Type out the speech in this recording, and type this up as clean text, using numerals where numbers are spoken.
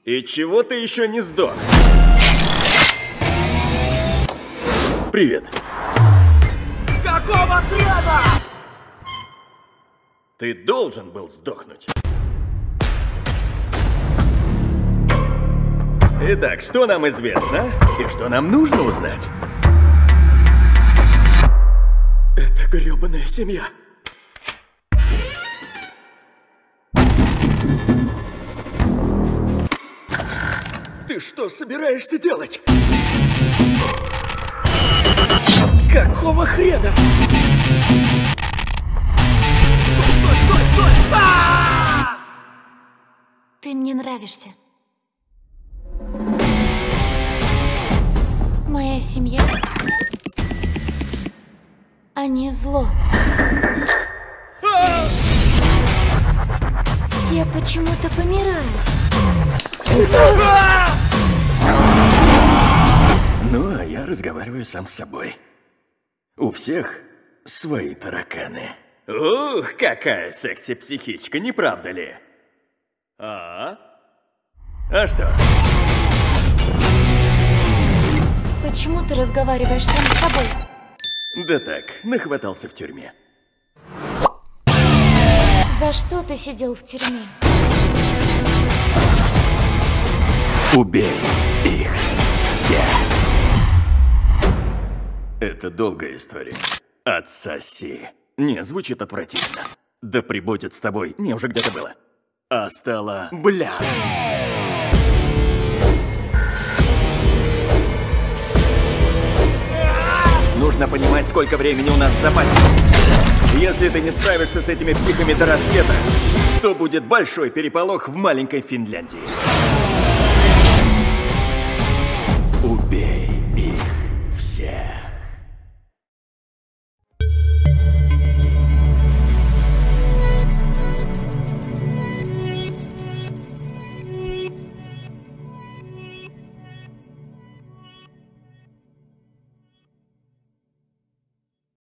И чего ты еще не сдох? Привет. Какого хрена? Ты должен был сдохнуть. Итак, что нам известно и что нам нужно узнать? Это грёбаная семья. Ты что собираешься делать? Какого хрена? Стой! Ты мне нравишься. Моя семья, они зло. Все почему-то помирают. Ну, а я разговариваю сам с собой. У всех свои тараканы. Ух, какая секси-психичка, не правда ли? А что? Почему ты разговариваешь сам с собой? Да так, нахватался в тюрьме. За что ты сидел в тюрьме? Убей их все. Это долгая история. Отсоси. Не, звучит отвратительно. Да прибудет с тобой. Не, уже где-то было. А стало... Бля. Нужно понимать, сколько времени у нас в запасе. Если ты не справишься с этими психами до рассвета, то будет большой переполох в маленькой Финляндии.